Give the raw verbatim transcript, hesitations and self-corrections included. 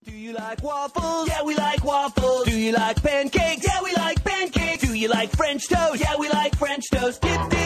Do you like waffles? Yeah, we like waffles. Do you like pancakes? Yeah, we like pancakes. Do you like French toast? Yeah, we like French toast. Dip, dip.